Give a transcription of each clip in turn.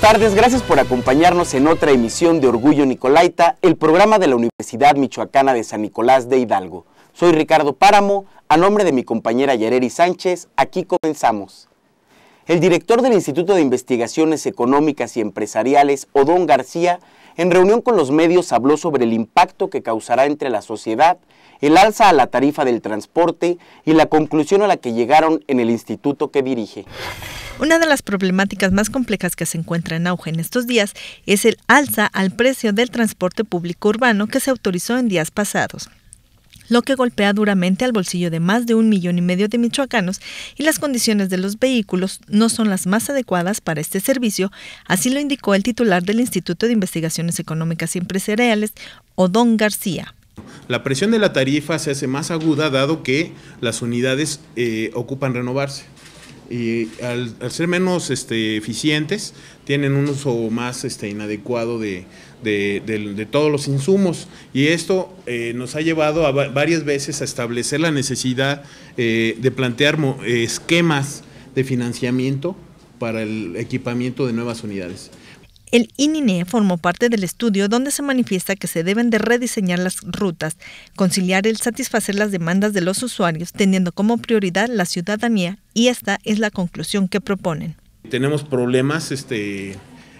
tardes, gracias por acompañarnos en otra emisión de Orgullo Nicolaita, el programa de la Universidad Michoacana de San Nicolás de Hidalgo. Soy Ricardo Páramo, a nombre de mi compañera Yareri Sánchez, aquí comenzamos. El director del Instituto de Investigaciones Económicas y Empresariales, Odón García, en reunión con los medios habló sobre el impacto que causará entre la sociedad el alza a la tarifa del transporte y la conclusión a la que llegaron en el instituto que dirige. Una de las problemáticas más complejas que se encuentra en auge en estos días es el alza al precio del transporte público urbano que se autorizó en días pasados, lo que golpea duramente al bolsillo de más de 1,5 millones de michoacanos, y las condiciones de los vehículos no son las más adecuadas para este servicio, así lo indicó el titular del Instituto de Investigaciones Económicas y Empresariales, Odón García. La presión de la tarifa se hace más aguda dado que las unidades ocupan renovarse. Y al ser menos eficientes, tienen un uso más inadecuado de todos los insumos, y esto nos ha llevado a varias veces a establecer la necesidad de plantear esquemas de financiamiento para el equipamiento de nuevas unidades. El ININE formó parte del estudio donde se manifiesta que se deben de rediseñar las rutas, conciliar el satisfacer las demandas de los usuarios, teniendo como prioridad la ciudadanía, y esta es la conclusión que proponen. Tenemos problemas de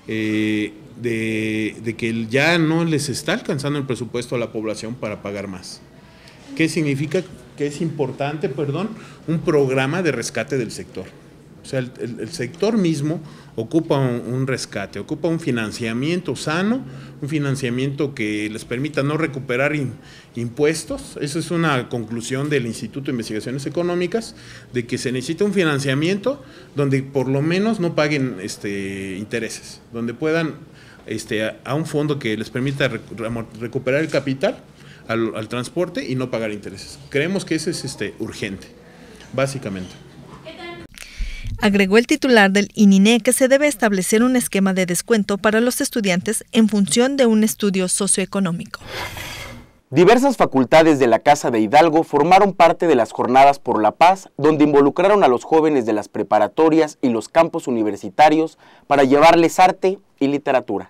que ya no les está alcanzando el presupuesto a la población para pagar más. ¿Qué significa? Que es importante, un programa de rescate del sector. O sea, el sector mismo ocupa un rescate, ocupa un financiamiento sano, un financiamiento que les permita no recuperar impuestos. Esa es una conclusión del Instituto de Investigaciones Económicas, de que se necesita un financiamiento donde por lo menos no paguen intereses, donde puedan a un fondo que les permita recuperar el capital al transporte y no pagar intereses. Creemos que ese es urgente, básicamente. Agregó el titular del ININE que se debe establecer un esquema de descuento para los estudiantes en función de un estudio socioeconómico. Diversas facultades de la Casa de Hidalgo formaron parte de las Jornadas por la Paz, donde involucraron a los jóvenes de las preparatorias y los campus universitarios para llevarles arte y literatura.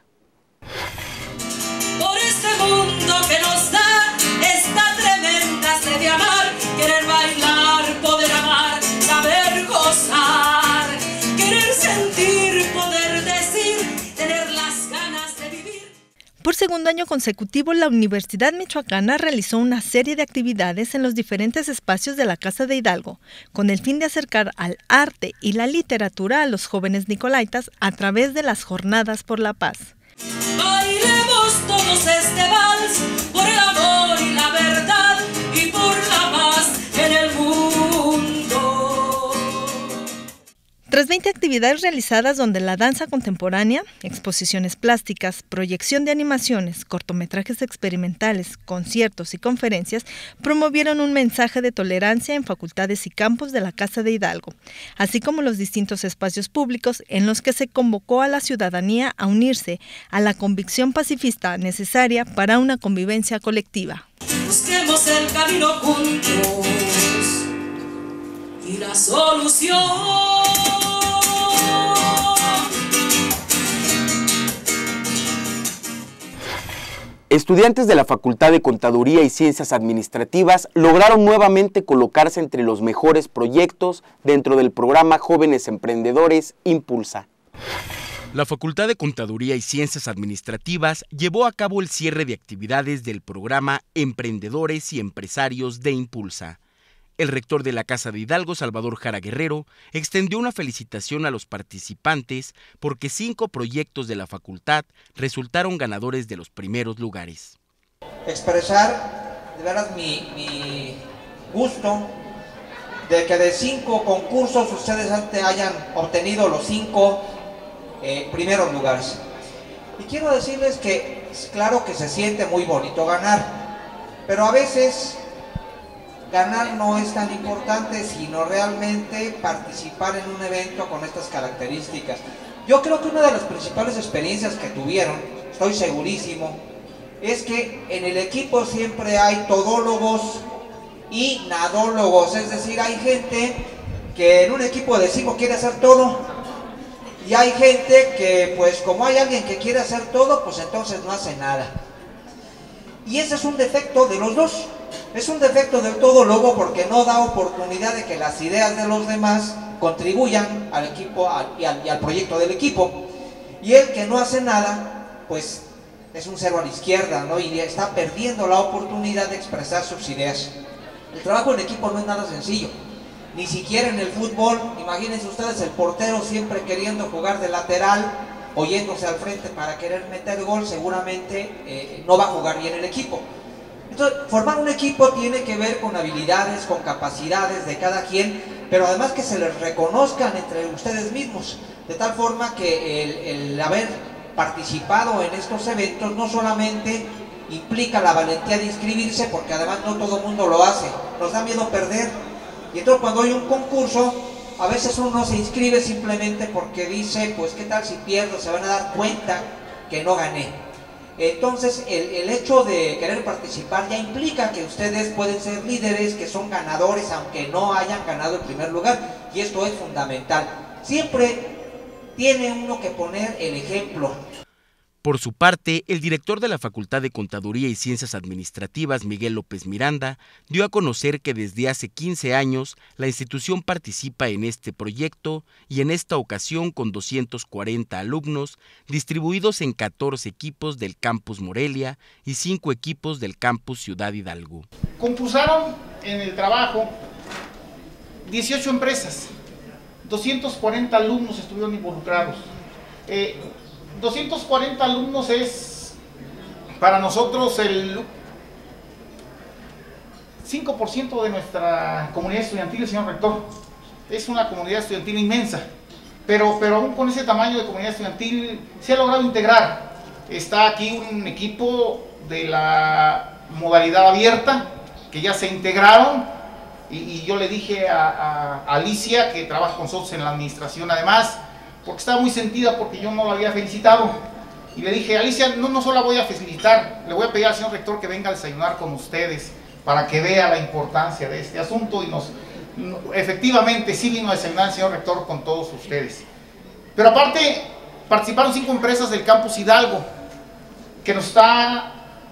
Por este mundo que nos da esta tremenda sed de amar, querer bailar, poder amar, saber gozar, querer sentir, poder decir, tener las ganas de vivir. Por segundo año consecutivo, la Universidad Michoacana realizó una serie de actividades en los diferentes espacios de la Casa de Hidalgo, con el fin de acercar al arte y la literatura a los jóvenes nicolaitas a través de las Jornadas por la Paz. Bailemos todos este vals por el amor y la verdad y por la paz en el mundo. Tras 20 actividades realizadas donde la danza contemporánea, exposiciones plásticas, proyección de animaciones, cortometrajes experimentales, conciertos y conferencias promovieron un mensaje de tolerancia en facultades y campus de la Casa de Hidalgo, así como los distintos espacios públicos en los que se convocó a la ciudadanía a unirse a la convicción pacifista necesaria para una convivencia colectiva. Busquemos el camino juntos y la solución. Estudiantes de la Facultad de Contaduría y Ciencias Administrativas lograron nuevamente colocarse entre los mejores proyectos dentro del programa Jóvenes Emprendedores Impulsa. La Facultad de Contaduría y Ciencias Administrativas llevó a cabo el cierre de actividades del programa Emprendedores y Empresarios de Impulsa. El rector de la Casa de Hidalgo, Salvador Jara Guerrero, extendió una felicitación a los participantes porque 5 proyectos de la facultad resultaron ganadores de los primeros lugares. Expresar de veras mi gusto de que de 5 concursos ustedes hayan obtenido los 5 primeros lugares. Y quiero decirles que claro que se siente muy bonito ganar, pero a veces ganar no es tan importante, sino realmente participar en un evento con estas características. Yo creo que una de las principales experiencias que tuvieron, estoy segurísimo, es que en el equipo siempre hay todólogos y nadólogos, es decir, hay gente que en un equipo de 5 quiere hacer todo y hay gente que, pues como hay alguien que quiere hacer todo, pues entonces no hace nada. Y ese es un defecto de los dos. Es un defecto del todo lobo porque no da oportunidad de que las ideas de los demás contribuyan al equipo y al proyecto del equipo. Y el que no hace nada, pues es un cero a la izquierda, ¿no? Y está perdiendo la oportunidad de expresar sus ideas. El trabajo en equipo no es nada sencillo. Ni siquiera en el fútbol, imagínense ustedes el portero siempre queriendo jugar de lateral o yéndose al frente para querer meter gol, seguramente no va a jugar bien el equipo. Entonces, formar un equipo tiene que ver con habilidades, con capacidades de cada quien, pero además que se les reconozcan entre ustedes mismos, de tal forma que el haber participado en estos eventos no solamente implica la valentía de inscribirse, porque además no todo el mundo lo hace, nos da miedo perder, y entonces cuando hay un concurso, a veces uno se inscribe simplemente porque dice, pues qué tal si pierdo, se van a dar cuenta que no gané. Entonces el hecho de querer participar ya implica que ustedes pueden ser líderes, que son ganadores aunque no hayan ganado el primer lugar, y esto es fundamental. Siempre tiene uno que poner el ejemplo. Por su parte, el director de la Facultad de Contaduría y Ciencias Administrativas, Miguel López Miranda, dio a conocer que desde hace 15 años la institución participa en este proyecto y en esta ocasión con 240 alumnos distribuidos en 14 equipos del Campus Morelia y 5 equipos del Campus Ciudad Hidalgo. Concursaron en el trabajo 18 empresas, 240 alumnos estuvieron involucrados. 240 alumnos es para nosotros el 5% de nuestra comunidad estudiantil, señor rector. Es una comunidad estudiantil inmensa, pero aún con ese tamaño de comunidad estudiantil se ha logrado integrar. Está aquí un equipo de la modalidad abierta que ya se integraron, y yo le dije a Alicia, que trabaja con nosotros en la administración además, porque estaba muy sentida porque yo no la había felicitado, y le dije, Alicia, no solo la voy a felicitar, le voy a pedir al señor rector que venga a desayunar con ustedes para que vea la importancia de este asunto, y efectivamente sí vino a desayunar el señor rector con todos ustedes. Pero aparte participaron 5 empresas del Campus Hidalgo, que nos está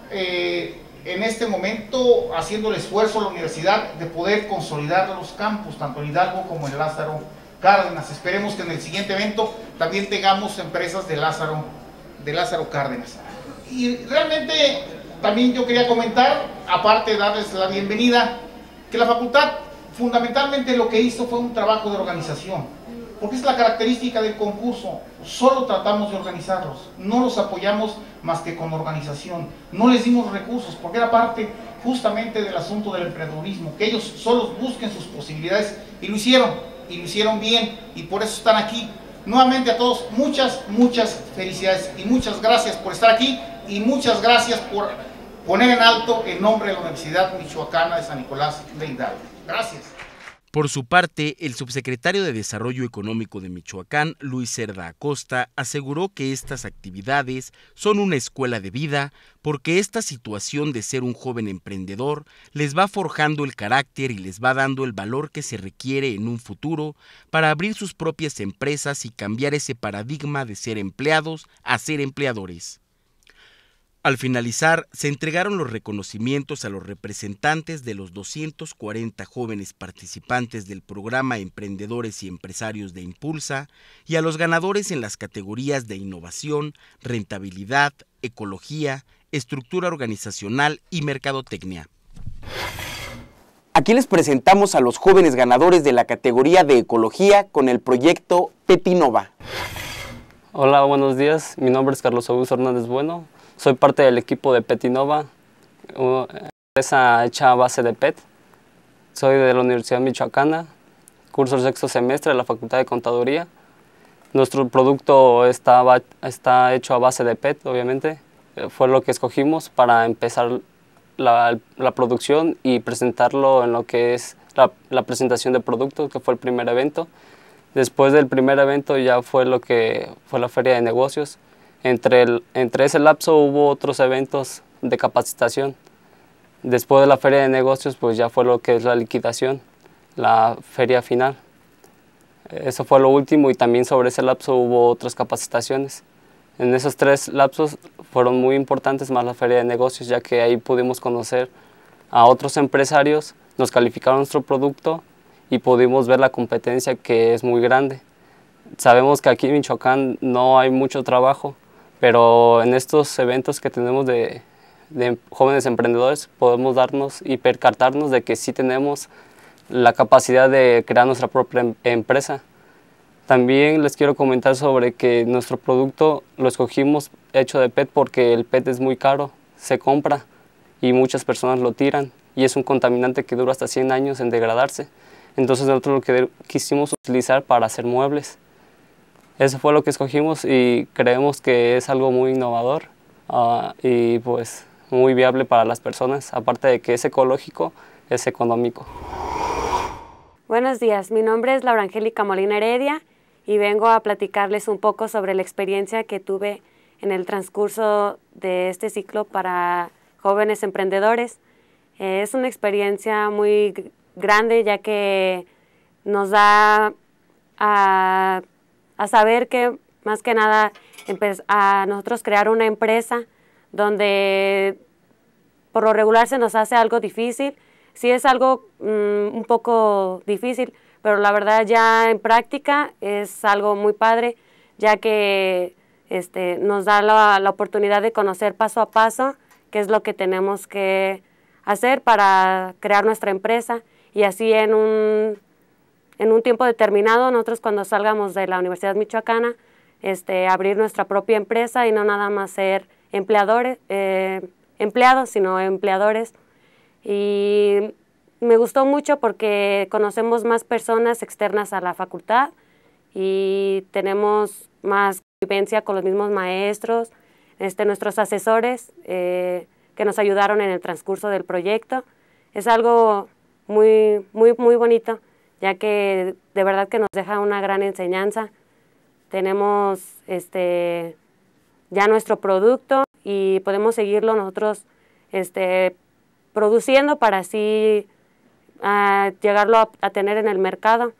en este momento haciendo el esfuerzo a la universidad de poder consolidar los campus, tanto en Hidalgo como en Lázaro Cárdenas. Esperemos que en el siguiente evento también tengamos empresas de Lázaro Cárdenas. Y realmente también yo quería comentar, aparte de darles la bienvenida, que la facultad fundamentalmente lo que hizo fue un trabajo de organización, porque es la característica del concurso. Solo tratamos de organizarlos, no los apoyamos más que con organización, no les dimos recursos, porque era parte justamente del asunto del emprendedurismo, que ellos solos busquen sus posibilidades, y lo hicieron bien, y por eso están aquí. Nuevamente a todos, muchas felicidades y muchas gracias por estar aquí, y muchas gracias por poner en alto el nombre de la Universidad Michoacana de San Nicolás de Hidalgo. Gracias. Por su parte, el subsecretario de Desarrollo Económico de Michoacán, Luis Cerda Acosta, aseguró que estas actividades son una escuela de vida porque esta situación de ser un joven emprendedor les va forjando el carácter y les va dando el valor que se requiere en un futuro para abrir sus propias empresas y cambiar ese paradigma de ser empleados a ser empleadores. Al finalizar, se entregaron los reconocimientos a los representantes de los 240 jóvenes participantes del programa Emprendedores y Empresarios de Impulsa y a los ganadores en las categorías de innovación, rentabilidad, ecología, estructura organizacional y mercadotecnia. Aquí les presentamos a los jóvenes ganadores de la categoría de ecología con el proyecto Petinova. Hola, buenos días. Mi nombre es Carlos Augusto Hernández Bueno. Soy parte del equipo de Petinova, una empresa hecha a base de PET. Soy de la Universidad Michoacana, curso el 6º semestre de la Facultad de Contaduría. Nuestro producto está hecho a base de PET, obviamente. Fue lo que escogimos para empezar la producción y presentarlo en lo que es la presentación de productos, que fue el primer evento. Después del primer evento ya fue lo que fue la feria de negocios. Entre ese lapso hubo otros eventos de capacitación. Después de la feria de negocios, pues ya fue lo que es la liquidación, la feria final. eso fue lo último, y también sobre ese lapso hubo otras capacitaciones. En esos 3 lapsos fueron muy importantes, más la feria de negocios, ya que ahí pudimos conocer a otros empresarios, nos calificaron nuestro producto y pudimos ver la competencia, que es muy grande. Sabemos que aquí en Michoacán no hay mucho trabajo, pero en estos eventos que tenemos de jóvenes emprendedores podemos darnos y percatarnos de que sí tenemos la capacidad de crear nuestra propia empresa. También les quiero comentar sobre que nuestro producto lo escogimos hecho de PET porque el PET es muy caro, se compra y muchas personas lo tiran, y es un contaminante que dura hasta 100 años en degradarse. Entonces nosotros lo que quisimos utilizar para hacer muebles. Eso fue lo que escogimos y creemos que es algo muy innovador y pues muy viable para las personas, aparte de que es ecológico, es económico. Buenos días, mi nombre es Laura Angélica Molina Heredia y vengo a platicarles un poco sobre la experiencia que tuve en el transcurso de este ciclo para jóvenes emprendedores. Es una experiencia muy grande, ya que nos da a saber que más que nada a nosotros crear una empresa donde por lo regular se nos hace algo difícil. Sí es algo un poco difícil, pero la verdad ya en práctica es algo muy padre, ya que nos da la oportunidad de conocer paso a paso qué es lo que tenemos que hacer para crear nuestra empresa, y así en un tiempo determinado, nosotros cuando salgamos de la Universidad Michoacana, abrir nuestra propia empresa y no nada más ser empleados, sino empleadores. Y me gustó mucho porque conocemos más personas externas a la facultad y tenemos más convivencia con los mismos maestros, nuestros asesores que nos ayudaron en el transcurso del proyecto. Es algo muy, muy, muy bonito, ya que de verdad que nos deja una gran enseñanza. Tenemos ya nuestro producto y podemos seguirlo nosotros produciendo para así llegarlo a tener en el mercado.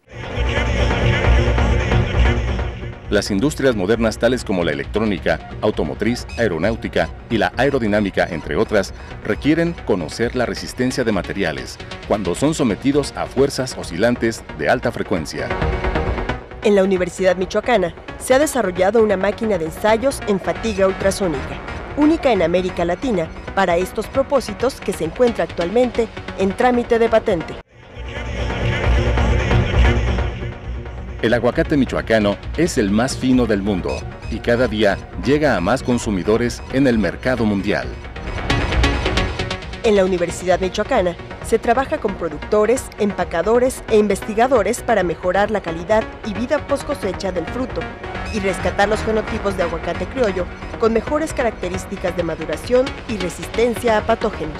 Las industrias modernas tales como la electrónica, automotriz, aeronáutica y la aerodinámica, entre otras, requieren conocer la resistencia de materiales cuando son sometidos a fuerzas oscilantes de alta frecuencia. En la Universidad Michoacana se ha desarrollado una máquina de ensayos en fatiga ultrasónica, única en América Latina, para estos propósitos, que se encuentra actualmente en trámite de patente. El aguacate michoacano es el más fino del mundo y cada día llega a más consumidores en el mercado mundial. En la Universidad Michoacana se trabaja con productores, empacadores e investigadores para mejorar la calidad y vida post cosecha del fruto y rescatar los fenotipos de aguacate criollo con mejores características de maduración y resistencia a patógenos.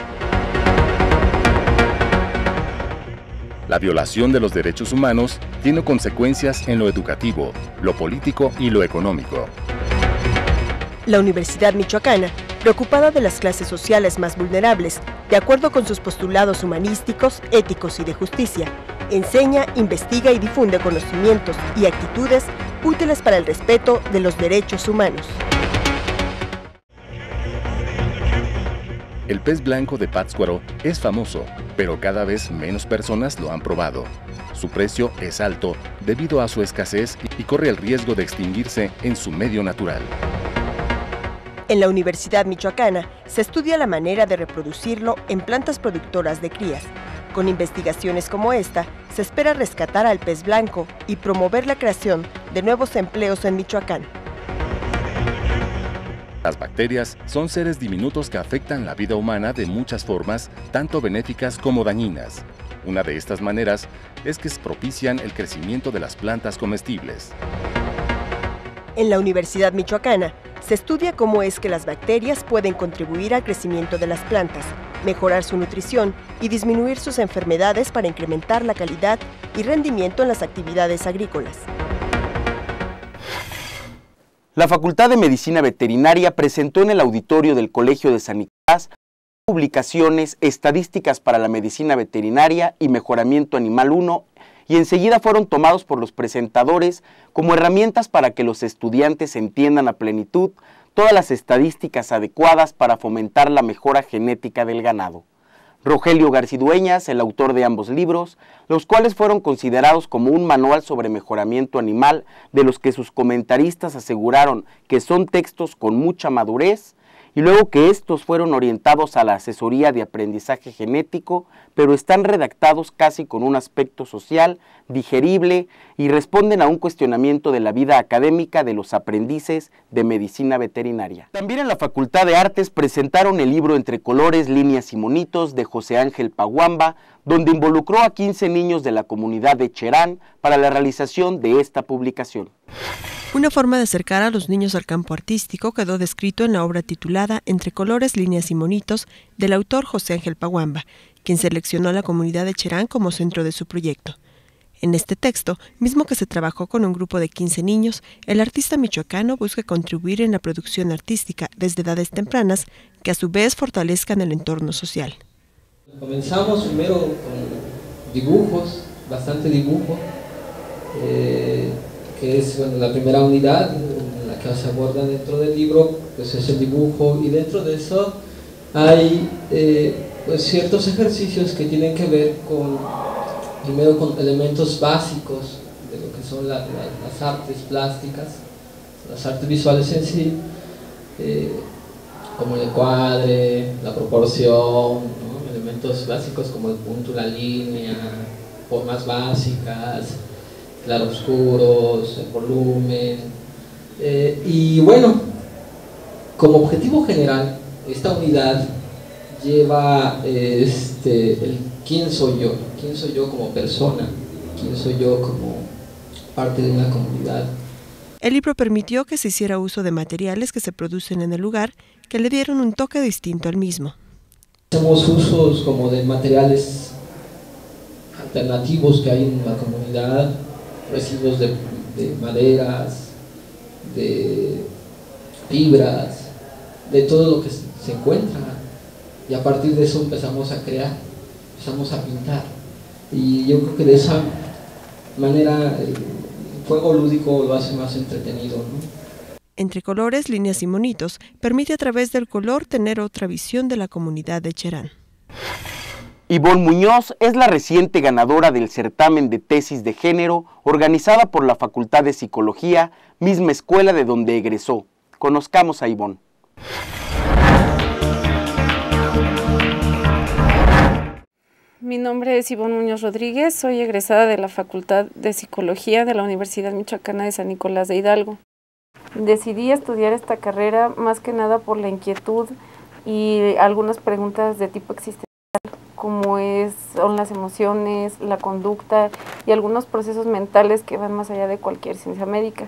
La violación de los derechos humanos tiene consecuencias en lo educativo, lo político y lo económico. La Universidad Michoacana, preocupada de las clases sociales más vulnerables, de acuerdo con sus postulados humanísticos, éticos y de justicia, enseña, investiga y difunde conocimientos y actitudes útiles para el respeto de los derechos humanos. El pez blanco de Pátzcuaro es famoso, pero cada vez menos personas lo han probado. Su precio es alto debido a su escasez y corre el riesgo de extinguirse en su medio natural. En la Universidad Michoacana se estudia la manera de reproducirlo en plantas productoras de crías. Con investigaciones como esta, se espera rescatar al pez blanco y promover la creación de nuevos empleos en Michoacán. Las bacterias son seres diminutos que afectan la vida humana de muchas formas, tanto benéficas como dañinas. Una de estas maneras es que propician el crecimiento de las plantas comestibles. En la Universidad Michoacana se estudia cómo es que las bacterias pueden contribuir al crecimiento de las plantas, mejorar su nutrición y disminuir sus enfermedades para incrementar la calidad y rendimiento en las actividades agrícolas. La Facultad de Medicina Veterinaria presentó en el auditorio del Colegio de San Nicolás publicaciones, estadísticas para la medicina veterinaria y mejoramiento animal 1 y enseguida fueron tomados por los presentadores como herramientas para que los estudiantes entiendan a plenitud todas las estadísticas adecuadas para fomentar la mejora genética del ganado. Rogelio Garcidueñas, el autor de ambos libros, los cuales fueron considerados como un manual sobre mejoramiento animal, de los que sus comentaristas aseguraron que son textos con mucha madurez, y luego que estos fueron orientados a la asesoría de aprendizaje genético, pero están redactados casi con un aspecto social, digerible, y responden a un cuestionamiento de la vida académica de los aprendices de medicina veterinaria. También en la Facultad de Artes presentaron el libro Entre colores, líneas y monitos de José Ángel Paguamba, donde involucró a 15 niños de la comunidad de Cherán para la realización de esta publicación. Una forma de acercar a los niños al campo artístico quedó descrito en la obra titulada Entre colores, líneas y monitos, del autor José Ángel Paguamba, quien seleccionó a la comunidad de Cherán como centro de su proyecto. En este texto, mismo que se trabajó con un grupo de 15 niños, el artista michoacano busca contribuir en la producción artística desde edades tempranas, que a su vez fortalezcan el entorno social. Comenzamos primero con dibujos, bastante dibujo, que es la primera unidad en la que se aborda dentro del libro, pues es el dibujo, y dentro de eso hay pues ciertos ejercicios que tienen que ver primero con elementos básicos de lo que son las artes plásticas, las artes visuales en sí, como el encuadre, la proporción, ¿no? Elementos básicos como el punto, la línea, formas básicas, claroscuros, el volumen, y bueno, como objetivo general, esta unidad lleva el quién soy yo como persona, quién soy yo como parte de una comunidad. El libro permitió que se hiciera uso de materiales que se producen en el lugar, que le dieron un toque distinto al mismo. Hacemos usos como de materiales alternativos que hay en la comunidad, residuos de maderas, de fibras, de todo lo que se encuentra, y a partir de eso empezamos a crear, empezamos a pintar, y yo creo que de esa manera el juego lúdico lo hace más entretenido, ¿no? Entre colores, líneas y monitos permite a través del color tener otra visión de la comunidad de Cherán. Ivonne Muñoz es la reciente ganadora del certamen de tesis de género organizada por la Facultad de Psicología, misma escuela de donde egresó. Conozcamos a Ivonne. Mi nombre es Ivonne Muñoz Rodríguez, soy egresada de la Facultad de Psicología de la Universidad Michoacana de San Nicolás de Hidalgo. Decidí estudiar esta carrera más que nada por la inquietud y algunas preguntas de tipo existencial, como son las emociones, la conducta y algunos procesos mentales que van más allá de cualquier ciencia médica.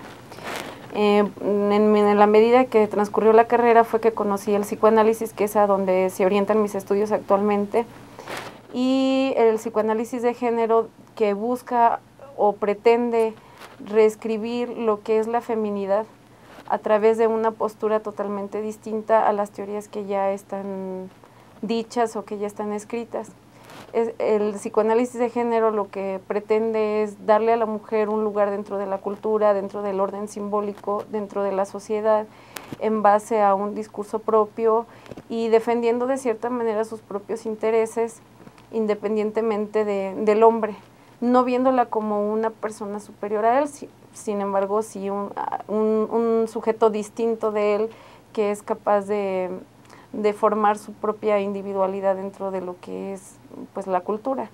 En la medida que transcurrió la carrera fue que conocí el psicoanálisis, que es a donde se orientan mis estudios actualmente, y el psicoanálisis de género, que busca o pretende reescribir lo que es la feminidad a través de una postura totalmente distinta a las teorías que ya están dichas o que ya están escritas. El psicoanálisis de género lo que pretende es darle a la mujer un lugar dentro de la cultura, dentro del orden simbólico, dentro de la sociedad, en base a un discurso propio y defendiendo de cierta manera sus propios intereses, independientemente del hombre, no viéndola como una persona superior a él, sin embargo sí un sujeto distinto de él, que es capaz de formar su propia individualidad dentro de lo que es pues la cultura.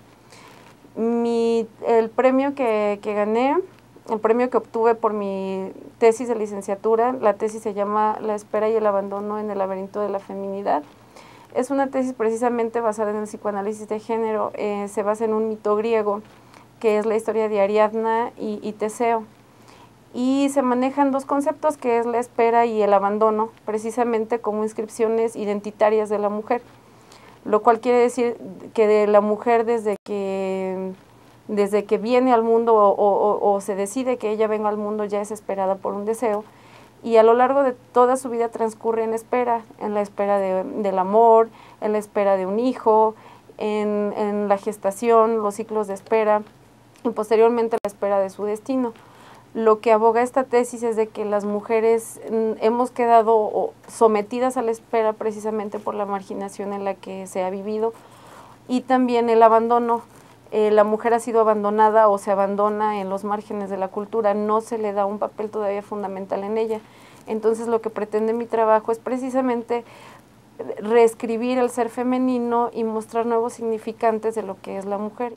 El premio que gané, el premio que obtuve por mi tesis de licenciatura, la tesis se llama La espera y el abandono en el laberinto de la feminidad. Es una tesis precisamente basada en el psicoanálisis de género, se basa en un mito griego, que es la historia de Ariadna y Teseo. Y se manejan dos conceptos, que es la espera y el abandono, precisamente como inscripciones identitarias de la mujer, lo cual quiere decir que de la mujer desde que viene al mundo o se decide que ella venga al mundo ya es esperada por un deseo, y a lo largo de toda su vida transcurre en la espera del amor, en la espera de un hijo, en la gestación, los ciclos de espera, y posteriormente a la espera de su destino. Lo que aboga esta tesis es de que las mujeres hemos quedado sometidas a la espera precisamente por la marginación en la que se ha vivido y también el abandono. La mujer ha sido abandonada o se abandona en los márgenes de la cultura, no se le da un papel todavía fundamental en ella. Entonces lo que pretende mi trabajo es precisamente reescribir el ser femenino y mostrar nuevos significantes de lo que es la mujer.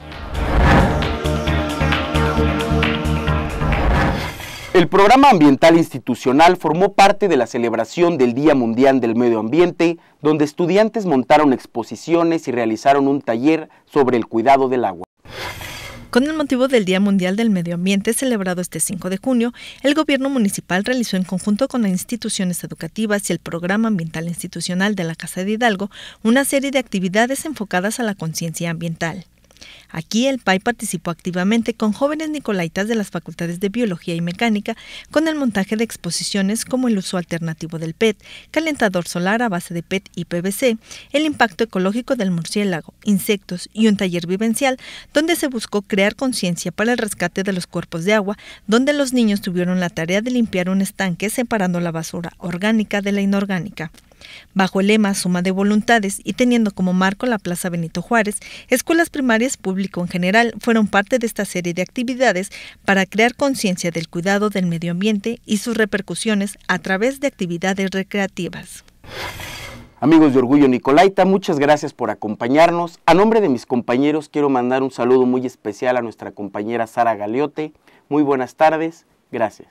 El Programa Ambiental Institucional formó parte de la celebración del Día Mundial del Medio Ambiente, donde estudiantes montaron exposiciones y realizaron un taller sobre el cuidado del agua. Con el motivo del Día Mundial del Medio Ambiente, celebrado este 5 de junio, el gobierno municipal realizó en conjunto con las instituciones educativas y el Programa Ambiental Institucional de la Casa de Hidalgo una serie de actividades enfocadas a la conciencia ambiental. Aquí el PAI participó activamente con jóvenes nicolaitas de las facultades de Biología y Mecánica con el montaje de exposiciones como el uso alternativo del PET, calentador solar a base de PET y PVC, el impacto ecológico del murciélago, insectos y un taller vivencial donde se buscó crear conciencia para el rescate de los cuerpos de agua, donde los niños tuvieron la tarea de limpiar un estanque separando la basura orgánica de la inorgánica. Bajo el lema Suma de Voluntades y teniendo como marco la Plaza Benito Juárez, escuelas primarias público en general fueron parte de esta serie de actividades para crear conciencia del cuidado del medio ambiente y sus repercusiones a través de actividades recreativas. Amigos de Orgullo Nicolaita, muchas gracias por acompañarnos. A nombre de mis compañeros quiero mandar un saludo muy especial a nuestra compañera Sara Galiote. Muy buenas tardes, gracias.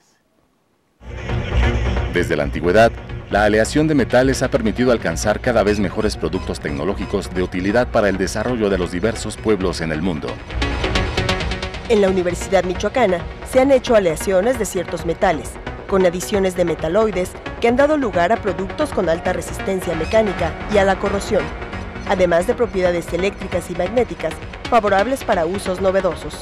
Desde la antigüedad, la aleación de metales ha permitido alcanzar cada vez mejores productos tecnológicos de utilidad para el desarrollo de los diversos pueblos en el mundo. En la Universidad Michoacana se han hecho aleaciones de ciertos metales, con adiciones de metaloides que han dado lugar a productos con alta resistencia mecánica y a la corrosión, además de propiedades eléctricas y magnéticas favorables para usos novedosos.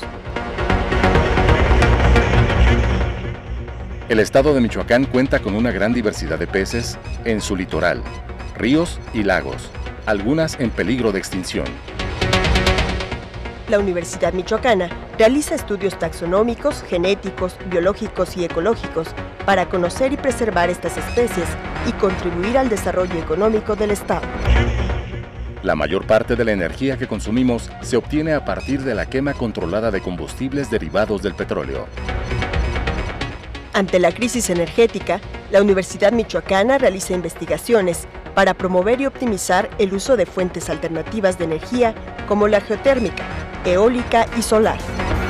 El estado de Michoacán cuenta con una gran diversidad de peces en su litoral, ríos y lagos, algunas en peligro de extinción. La Universidad Michoacana realiza estudios taxonómicos, genéticos, biológicos y ecológicos para conocer y preservar estas especies y contribuir al desarrollo económico del estado. La mayor parte de la energía que consumimos se obtiene a partir de la quema controlada de combustibles derivados del petróleo. Ante la crisis energética, la Universidad Michoacana realiza investigaciones para promover y optimizar el uso de fuentes alternativas de energía como la geotérmica, eólica y solar.